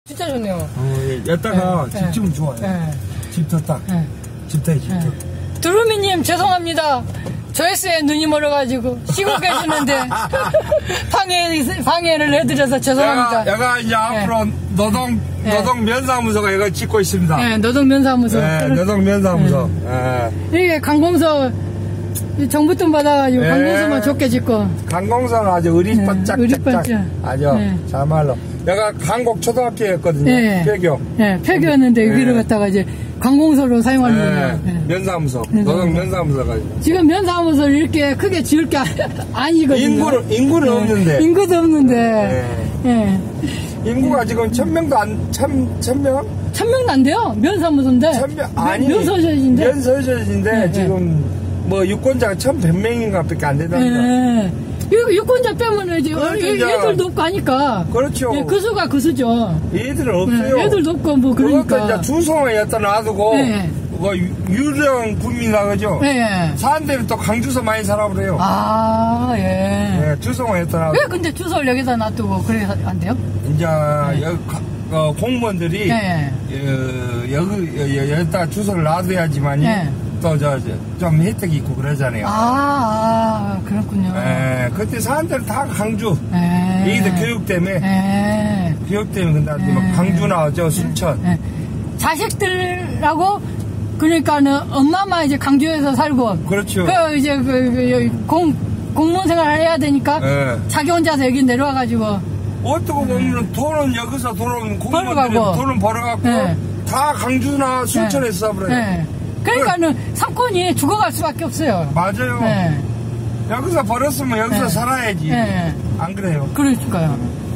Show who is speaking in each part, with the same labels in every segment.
Speaker 1: 진짜 좋네요.
Speaker 2: 여기다가 집중은 좋아요. 집터 딱. 집터에 집터.
Speaker 1: 두루미님 죄송합니다. 조회수에 눈이 멀어가지고 쉬고 계시는데 방해를 해드려서 죄송합니다.
Speaker 2: 여가 이제 앞으로 노동 면사무소가 이거 짓고 있습니다.
Speaker 1: 네, 노동 면사무소.
Speaker 2: 네, 노동 면사무소.
Speaker 1: 이게 강공서 정부 돈 받아가지고 강공서만 좋게 짓고.
Speaker 2: 강공서는 아주 의리바짝 아주 참말로. 내가 강곡 초등학교였거든요. 폐교.
Speaker 1: 폐교였는데 위로 갔다가 이제 강공서로 사용하는 거예요.
Speaker 2: 면사무소. 노동 면사무소가.
Speaker 1: 지금 면사무소를 이렇게 크게 지을 게 아니거든요.
Speaker 2: 인구는 없는데.
Speaker 1: 인구도 없는데.
Speaker 2: 인구가 지금 1000명도 1000명?
Speaker 1: 1000명도 안 돼요. 면사무소인데.
Speaker 2: 아니. 면서저지인데 지금 뭐 유권자가 1100명인가 밖에 안 되다니까.
Speaker 1: 유권자 빼면 이제 애들도 없고 하니까.
Speaker 2: 그렇죠.
Speaker 1: 그 수가 그 수죠.
Speaker 2: 애들은 없어요.
Speaker 1: 애들도 없고 뭐 그러니까.
Speaker 2: 이제 주소만 여기다 놔두고 뭐 유령 군민이라 그러죠. 사람들이 또 강주소 많이 살아버려요. 주소만 여기다 놔두고.
Speaker 1: 왜 근데 주소를 여기다 놔두고 그래서 안 돼요?
Speaker 2: 이제 여기 공무원들이 여기다 주소를 놔둬야지만이 또 좀 혜택이 있고 그러잖아요.
Speaker 1: 그렇군요.
Speaker 2: 그때 사람들은 다 강주. 얘들 교육 때문에. 근데 뭐 강주나 순천.
Speaker 1: 자식들하고 그러니까는 엄마만 이제 강주에서 살고.
Speaker 2: 그렇죠.
Speaker 1: 이제 공무원 생활을 해야 되니까 자기 혼자서 여기 내려와가지고.
Speaker 2: 어떻게 보면 돈은 여기서 공무원들이 돈은 벌어갖고 다 강주나 순천에서 써버려요.
Speaker 1: 그러니까는 사건이 죽어갈 수밖에 없어요.
Speaker 2: 맞아요. 여기서 벌었으면 여기서 살아야지. 안 그래요?
Speaker 1: 그러니까요.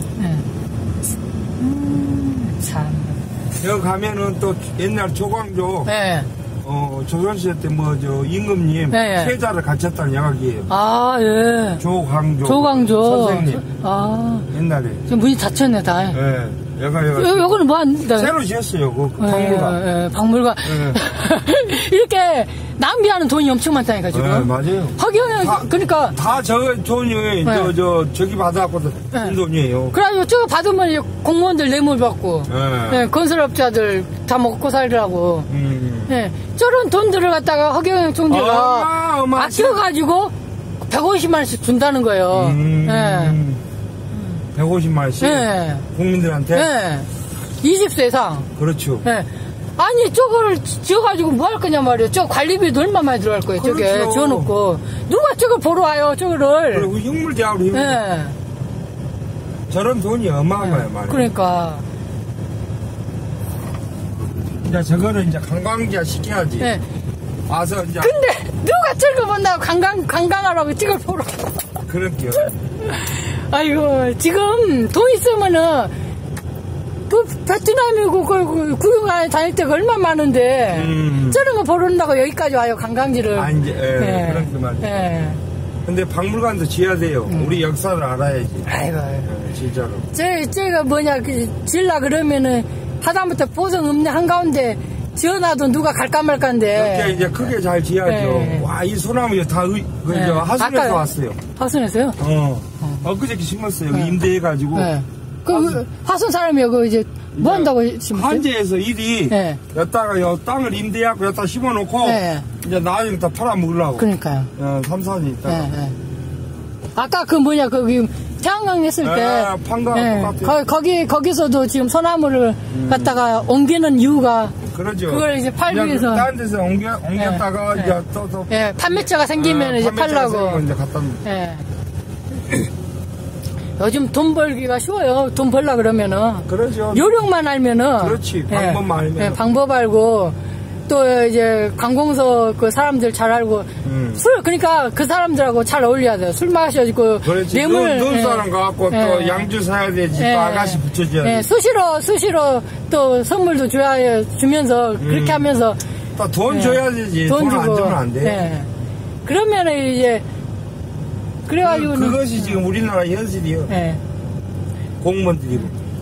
Speaker 1: 참.
Speaker 2: 여기 가면은 또 옛날 조광조. 조선시대 때 임금님 세자를 갖췄다는 이야기예요. 조광조 선생님. 옛날에.
Speaker 1: 지금 문이 닫혔네 다. 여기는 뭐 한다.
Speaker 2: 새로 지었어요. 박물관.
Speaker 1: 박물관. 이렇게 낭비하는 돈이 엄청 많다니까 지금.
Speaker 2: 맞아요.
Speaker 1: 하기는 그러니까
Speaker 2: 다 돈이 저기 받아갖고 든 돈이에요.
Speaker 1: 그래가지고 저거 받으면 공무원들 뇌물 받고, 건설업자들 다 먹고 살더라고. 저런 돈들을 갖다가 허경영 총재가 아껴가지고 150만 원씩 준다는 거예요.
Speaker 2: 150만 원씩? 국민들한테?
Speaker 1: 20세 이상.
Speaker 2: 그렇죠.
Speaker 1: 아니, 저거를 지어가지고 뭐 할 거냐 말이에요. 저 관리비도 얼마 많이 들어갈 거예요. 그렇죠. 저게 지어놓고. 누가 저걸 보러 와요, 저거를.
Speaker 2: 그리고 흉물대학으로 저런 돈이 어마어마해요, 말이에요.
Speaker 1: 그러니까.
Speaker 2: 이제 저거는 이제 관광지화 시켜야지. 와서 이제.
Speaker 1: 근데 누가 저거 본다고 관광하라고 저걸 보러.
Speaker 2: 그럴게요.
Speaker 1: 아이고, 지금 돈 있으면은, 베트남이고, 구경에 다닐 때가 얼마 많은데, 저런 거 보러 온다고 여기까지 와요, 관광지를.
Speaker 2: 그렇게 말이에요. 근데 박물관도 지어야 돼요. 우리 역사를 알아야지.
Speaker 1: 아이고.
Speaker 2: 진짜로.
Speaker 1: 제가 뭐냐, 지으려 그러면은, 하다못해 보성 없네, 한가운데 지어놔도 누가 갈까 말까인데.
Speaker 2: 이렇게 이제 크게 잘 지어야죠. 와, 이 소나무 다 하순에서 왔어요.
Speaker 1: 하순에서요?
Speaker 2: 엊그저께 심었어요. 임대해가지고.
Speaker 1: 하순 사람이 여기 이제 뭐 한다고 심었어요?
Speaker 2: 한제에서 일이 여기다가 땅을 임대하고 여기다 심어놓고 이제 나중에 다 팔아먹으려고.
Speaker 1: 그러니까요.
Speaker 2: 3, 4년 있다가.
Speaker 1: 아까 거기 태양광 했을 때
Speaker 2: 판광 똑같아요.
Speaker 1: 거기서도 지금 소나무를 갖다가 옮기는 이유가
Speaker 2: 그러죠.
Speaker 1: 그걸 이제 팔기 위해서
Speaker 2: 다른 데서 옮겼다가 이제 또
Speaker 1: 판매처가 생기면 이제 팔라고.
Speaker 2: 이제 갖다
Speaker 1: 요즘 돈 벌기가 쉬워요. 돈 벌라 그러면은.
Speaker 2: 그러죠.
Speaker 1: 요령만 알면은.
Speaker 2: 그렇지. 방법만 알면.
Speaker 1: 방법 알고, 또 이제 관공서 그 사람들 잘 알고, 그러니까 그 사람들하고 잘 어울려야 돼요. 술 마셔지고, 뇌물.
Speaker 2: 눈 사람 가갖고 또 양주 사야 되지. 또 아가씨 붙여줘야 돼.
Speaker 1: 수시로 또 선물도 주면서, 그렇게 하면서.
Speaker 2: 또 돈 줘야 되지. 돈 안 주면 안 돼.
Speaker 1: 그러면은 이제, 그래가지고.
Speaker 2: 그것이 지금 우리나라 현실이요. 공무원들이고.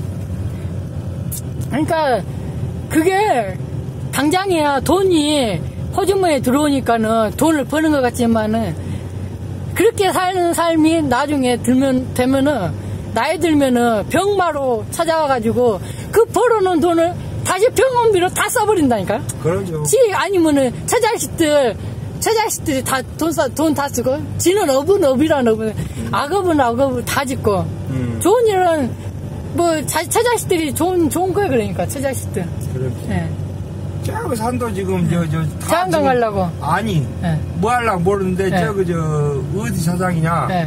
Speaker 1: 그러니까, 그게, 당장이야 돈이 호주머니에 들어오니까는 돈을 버는 것 같지만은, 그렇게 사는 삶이 나중에 되면은, 나이 들면은 병마로 찾아와가지고, 그 그 벌어놓은 돈을 다시 병원비로 다 써버린다니까요.
Speaker 2: 그러죠.
Speaker 1: 아니면은 처자식들이 다 돈 다 쓰고, 지는 업은 악업은 악업을 다 짓고, 좋은 일은, 처자식들이 좋은 거야, 그러니까, 처자식들.
Speaker 2: 그렇지.
Speaker 1: 예.
Speaker 2: 저거 산도 지금,
Speaker 1: 장강 가려고.
Speaker 2: 아니,
Speaker 1: 예.
Speaker 2: 뭐 하려고 모르는데,
Speaker 1: 예.
Speaker 2: 어디 사장이냐?
Speaker 1: 예.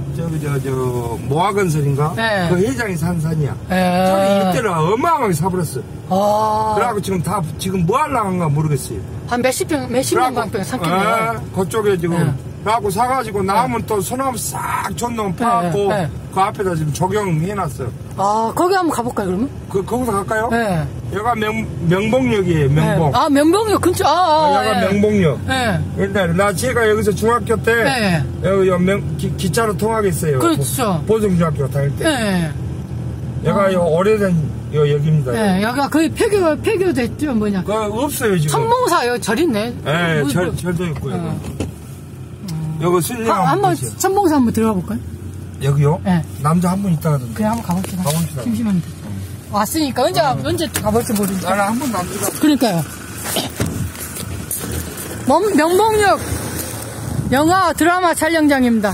Speaker 2: 모아건설인가?
Speaker 1: 예.
Speaker 2: 그 회장이 산 산이야.
Speaker 1: 예.
Speaker 2: 저기 이때는 어마어마하게 사버렸어.
Speaker 1: 아.
Speaker 2: 그래갖고 지금 뭐 하려고 한가 모르겠어요.
Speaker 1: 한 몇십평 방평 샀겠네요.
Speaker 2: 그쪽에 지금.
Speaker 1: 예.
Speaker 2: 그래갖고 사가지고 남은 또 소나무 싹 촌놈 파갖고 그 앞에다 지금 조경해놨어.
Speaker 1: 아, 거기 한번 가볼까요, 그러면?
Speaker 2: 거기서 갈까요?
Speaker 1: 네.
Speaker 2: 여기가 명봉역이에요, 명봉.
Speaker 1: 네. 아, 명봉역 근처,
Speaker 2: 여기가
Speaker 1: 네.
Speaker 2: 명봉역.
Speaker 1: 네.
Speaker 2: 옛날에 제가 여기서 중학교 때, 여기 기차로 통하겠어요.
Speaker 1: 그렇죠.
Speaker 2: 보성중학교 다닐 때.
Speaker 1: 네.
Speaker 2: 여기가 오래된 역입니다.
Speaker 1: 네, 여기가 거의 폐교됐죠, 뭐냐.
Speaker 2: 없어요, 지금.
Speaker 1: 천몽사요, 절 있네.
Speaker 2: 네, 절도 있고요. 여기 순례가
Speaker 1: 한번 천봉사 한번 들어가 볼까요?
Speaker 2: 여기요?
Speaker 1: 네.
Speaker 2: 남자 한 분 있다 가던데.
Speaker 1: 그래, 한번 가봅시다.
Speaker 2: 가봅시다.
Speaker 1: 심심한데. 왔으니까 언제 가볼지 모르니까.
Speaker 2: 나는 한 번도 안 들어가.
Speaker 1: 그러니까요. 명봉역 영화 드라마 촬영장입니다.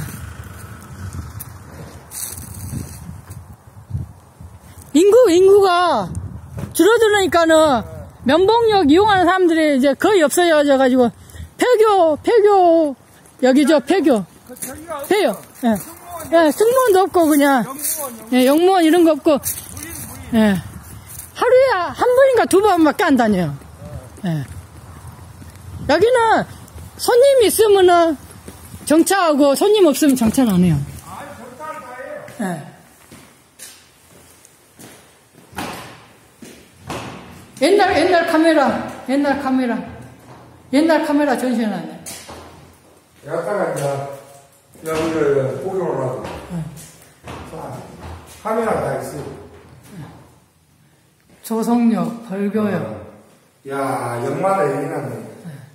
Speaker 1: 인구가 줄어들으니까는 명봉역 이용하는 사람들이 이제 거의 없어져가지고 폐교 여기죠, 폐교. 예. 예, 승무원도 없고, 그냥. 영무원 이런 거 없고. 예. 하루에 한 번인가 두 번밖에 안 다녀요. 예. 여기는 손님 있으면은 정차하고 손님 없으면 정차는 안 해요. 예. 옛날 카메라 전시해놨네.
Speaker 2: 여기다가 이제 여기를 구경을 하고. 자, 카메라 다 있어요.
Speaker 1: 조성역, 벌교역.
Speaker 2: 야, 역마다 얘기나네.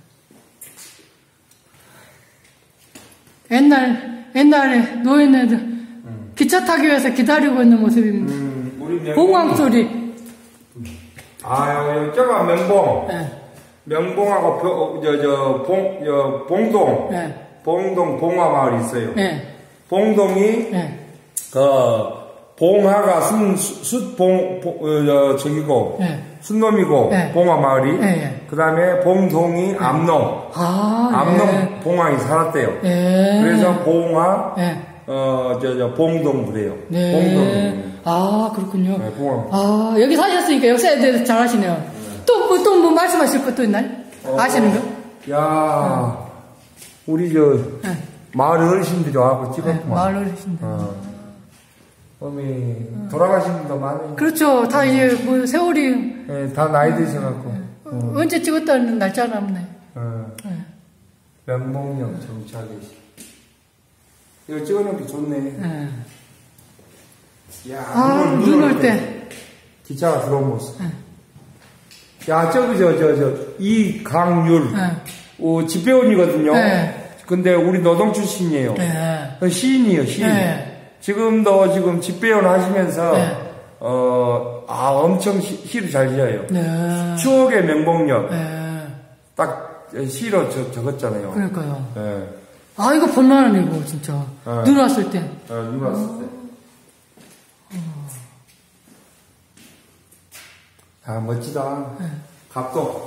Speaker 1: 옛날에 노인네들 기차 타기 위해서 기다리고 있는 모습입니다. 봉황 소리.
Speaker 2: 아, 저가 명봉.
Speaker 1: 네.
Speaker 2: 명봉하고 봉동.
Speaker 1: 네.
Speaker 2: 봉동 봉화마을이 있어요.
Speaker 1: 네.
Speaker 2: 봉동이
Speaker 1: 네.
Speaker 2: 봉화가 저기고
Speaker 1: 네.
Speaker 2: 순놈이고
Speaker 1: 네.
Speaker 2: 봉화마을이.
Speaker 1: 네.
Speaker 2: 그다음에 봉동이 암농. 암농
Speaker 1: 네.
Speaker 2: 봉황이 살았대요.
Speaker 1: 네.
Speaker 2: 그래서 봉화
Speaker 1: 네.
Speaker 2: 봉동 그래요.
Speaker 1: 네.
Speaker 2: 봉동.
Speaker 1: 아, 그렇군요.
Speaker 2: 네, 봉황.
Speaker 1: 아, 여기 사셨으니까 역사에 대해서 잘 아시네요.
Speaker 2: 네.
Speaker 1: 또 뭐 말씀하실 것도 있나요? 아시는 거?
Speaker 2: 야, 우리
Speaker 1: 네.
Speaker 2: 마을 어르신들이 와서 찍었구만.
Speaker 1: 네, 마을 어르신들.
Speaker 2: 돌아가신 분도 많아요.
Speaker 1: 그렇죠. 다 이제 뭐 세월이.
Speaker 2: 네, 다 나이 드셔갖고.
Speaker 1: 언제 찍었다는 날짜는 없네. 네.
Speaker 2: 명봉역 정차기. 이거 찍어놓기 좋네.
Speaker 1: 네.
Speaker 2: 야,
Speaker 1: 눈 올 때.
Speaker 2: 기차가 들어온 모습. 네. 야, 이강률. 네. 집배원이거든요. 네. 근데 우리 노동 출신이에요. 네. 시인이에요, 시인. 네. 지금 집배원 하시면서, 네. 엄청 시를 잘 지어요. 네. 추억의 명봉역. 네. 딱 시로 적었잖아요.
Speaker 1: 그러니까요.
Speaker 2: 네.
Speaker 1: 아, 이거 볼만하네, 이거, 진짜. 네. 눈 왔을 때.
Speaker 2: 눈 왔을 때. 아, 멋지다. 네. 갑도.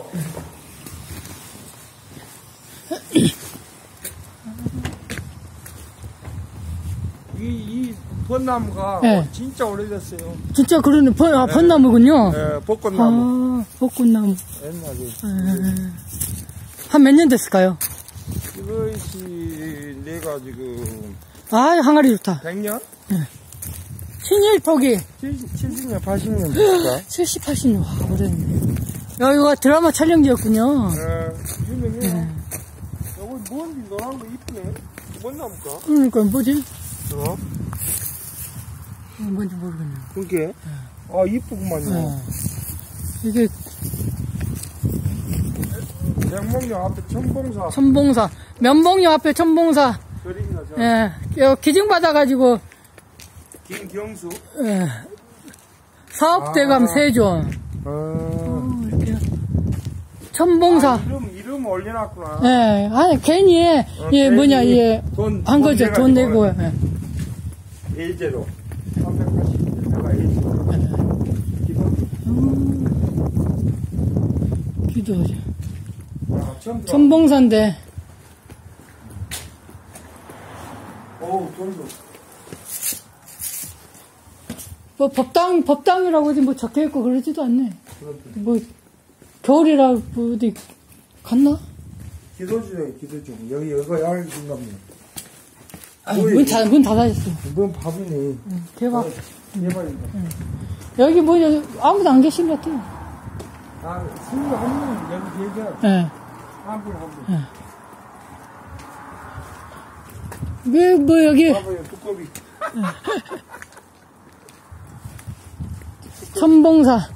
Speaker 2: 이 벚나무가 네. 진짜 오래됐어요.
Speaker 1: 진짜 그러네. 벚나무군요.
Speaker 2: 네, 벚꽃나무.
Speaker 1: 벚꽃나무.
Speaker 2: 옛날에.
Speaker 1: 한 몇 년 됐을까요?
Speaker 2: 이것이 내가 지금.
Speaker 1: 항아리 좋다.
Speaker 2: 100년?
Speaker 1: 네. 신일포기.
Speaker 2: 70년, 80년 됐을까?
Speaker 1: 70, 80년. 와, 오래됐네. 여기가 드라마 촬영지였군요.
Speaker 2: 네, 유명해요. 네. 여기 뭔지 노란 거 이쁘네. 뭔 나무일까?
Speaker 1: 그러니까, 뭐지? 뭔지 모르겠네요.
Speaker 2: 그게?
Speaker 1: 네.
Speaker 2: 이쁘구만요.
Speaker 1: 네. 이게.
Speaker 2: 명봉역 앞에 천봉사.
Speaker 1: 천봉사. 면봉역 앞에 천봉사.
Speaker 2: 절입니다, 절.
Speaker 1: 예. 기증받아가지고.
Speaker 2: 김경수.
Speaker 1: 예. 사업대감 세존. 이렇게. 천봉사.
Speaker 2: 이름 올려놨구나.
Speaker 1: 예, 아니, 괜히, 예, 뭐냐, 예, 한 거죠. 돈 내고. 예.
Speaker 2: A제로. 380. A제로.
Speaker 1: 기도죠. 천봉사인데.
Speaker 2: 어우, 돈도.
Speaker 1: 뭐, 법당이라고 어디 뭐 적혀있고 그러지도 않네. 뭐, 겨울이라 어디 갔나?
Speaker 2: 기도주네, 기도주. 여기가 야외인가 보네.
Speaker 1: 문 닫아졌어.
Speaker 2: 문 바보네.
Speaker 1: 대박.
Speaker 2: 대박이다.
Speaker 1: 여기 뭐, 아무도 안 계신 것 같아요.
Speaker 2: 친구 한 명 여기 계셔.
Speaker 1: 예.
Speaker 2: 한 분.
Speaker 1: 뭐, 여기.
Speaker 2: 봐봐요, 두꺼비.
Speaker 1: 천봉사.